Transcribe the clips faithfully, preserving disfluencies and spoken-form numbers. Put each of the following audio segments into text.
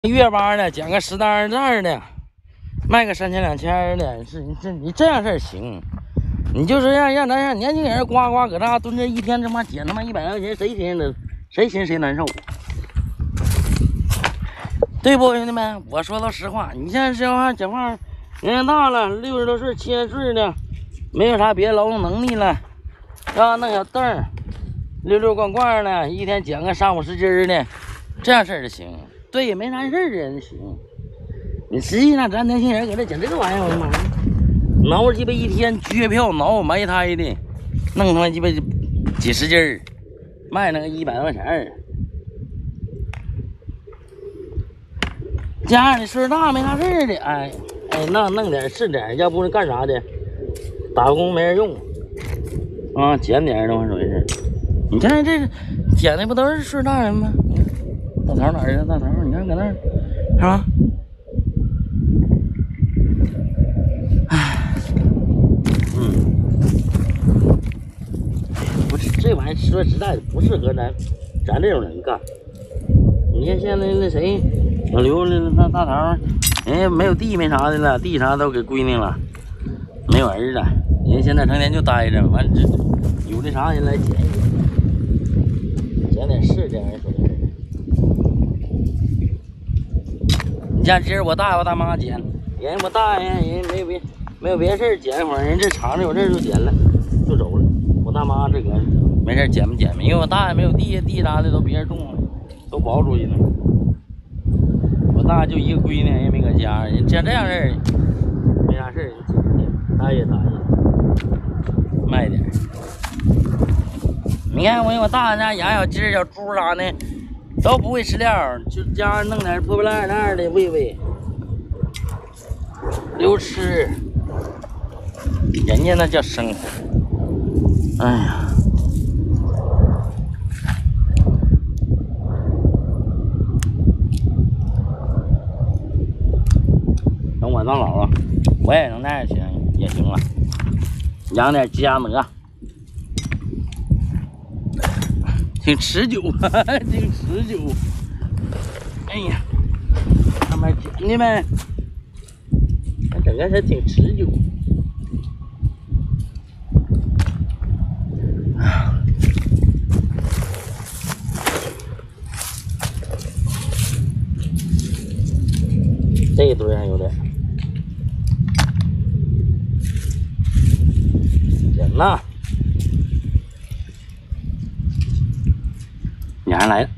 月八的，捡个十单二袋的，卖个三千两千的，是你这你这样事儿行？你就是让让咱让年轻人呱呱搁那蹲着一天，他妈捡他妈一百块钱，谁寻思谁寻谁难受？对不，兄弟们？我说都实话，你现在这话讲话，年龄大了，六十多岁、七十岁的，没有啥别的劳动能力了，要弄小凳儿，溜溜逛逛的，一天捡个三五十斤的，这样事儿就行。对，也没啥事儿的行。你实际上咱年轻人搁这捡这个玩意儿，我的妈！挠鸡巴一天撅票挠埋汰的，弄他妈鸡巴几十斤儿，卖那个一百多块钱儿。加上你岁数大没啥事儿的，哎哎，那弄点是点，要不是干啥的，打工没人用啊，捡点那么回事。你看这捡的不都是岁数大人吗？大头哪儿去？大头，你看搁那儿，是吧？唉，嗯，不是这玩意儿，说实在的，不适合咱咱这种人干。你看现在那谁，老刘那大头，人家没有地没啥的了，地啥都给闺女了，没有儿子，人家现在成天就待着，完这有那啥人来捡一捡，捡点是点说的。你像今儿我大爷我大妈捡，人我大爷人没有别没有别的事儿捡一会儿，人这厂子有事儿就捡了，就走了。我大妈这个没事捡不捡没，因为我大爷没有地，地啥的都别人种了，都保出去了。我大爷就一个闺女，人也没搁家，人像这样事儿没啥事儿，捡捡待也待也，卖点。你看我我大爷家养小鸡、小猪啥的。都不会吃料，就家上弄点破破烂烂的喂喂，留吃。人家那叫生活。哎呀，等我当老了，我也能那样行也行了，养点鸡鸭鹅。挺持久啊，挺持久。哎呀，他妈兄弟们，咱整个还挺持久。这一堆还有点，捡呐。你还来了，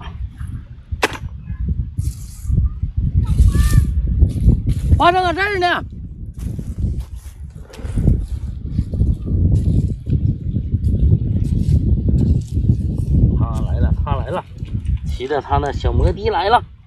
花生搁这儿呢。他来了，他来了，骑着他那小摩的来了。